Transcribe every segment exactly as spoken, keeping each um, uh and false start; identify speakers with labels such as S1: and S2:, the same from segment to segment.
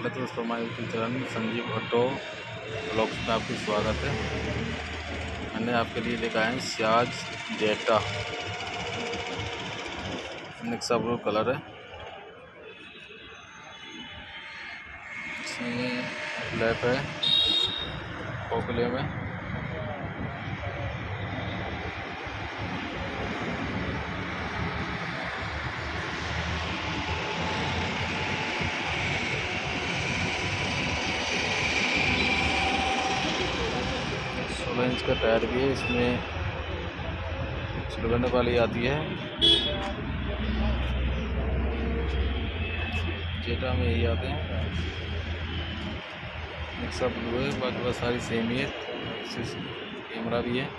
S1: पहले तो दोस्तों हमारे YouTube channel Sanjeev auto blogs में आपका स्वागत है। मैंने आपके लिए लेकर आए Ciaz Zeta, Nexa blue colour है। इसमें ब्लैक है कोकले में, सोलह इंच का टायर भी है। इसमें छिड़कने वाली आती है। जेटा में यही आते हैं। नेक्सा ब्लू है, बाकी बस सारी सेम ही है। कैमरा भी है।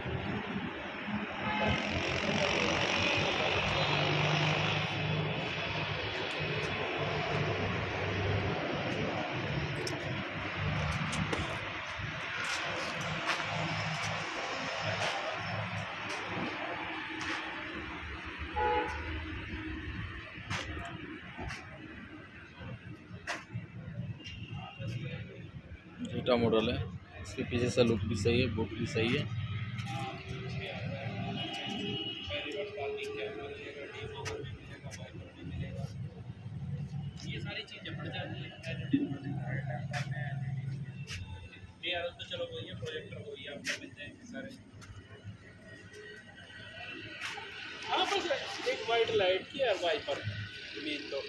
S1: जेटा मॉडल है। इसके पीछे से लुक भी सही है, बुक भी सही है।
S2: ये सारी चीजें बढ़ जाती है। तो चलो वही है, प्रोजेक्टर वही है, आपको मिल जाएंगे सारे। हाँ बस एक वाइट लाइट की है, वाइपर मेन तो।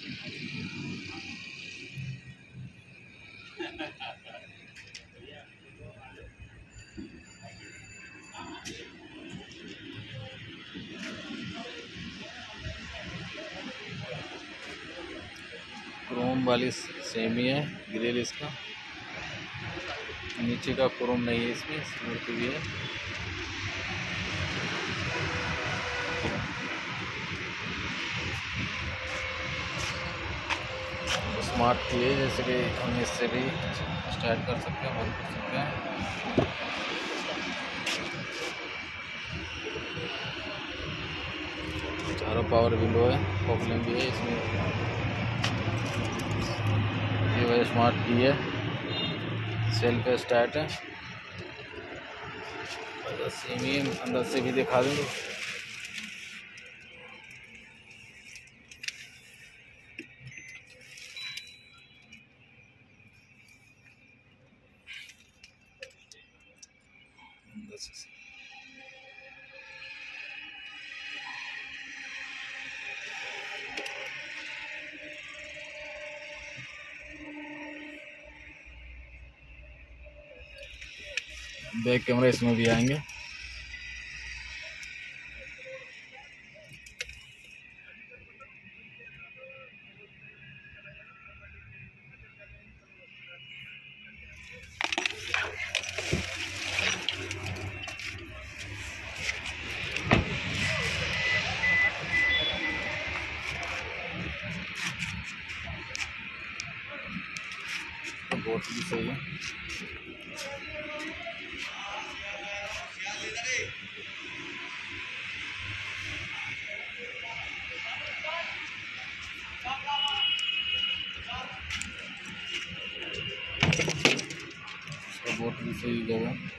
S1: क्रोम वाली सेम ही है। ग्रिल इसका नीचे का क्रोम नहीं है, इसमें मूर्ति भी है। स्मार्ट की है, जैसे कि हम इससे भी स्टार्ट कर सकते हैं, बंद कर सकते हैं। चारों पावर विंडो है, प्रॉब्लम भी है इसमें। ये वह स्मार्ट की है, सेल पे स्टार्ट है। सेम ही अंदर से भी दिखा देंगे। बैक कैमरा इसमें भी आएंगे। बोर्ड भी सही है। बोर्ड भी सही जगह।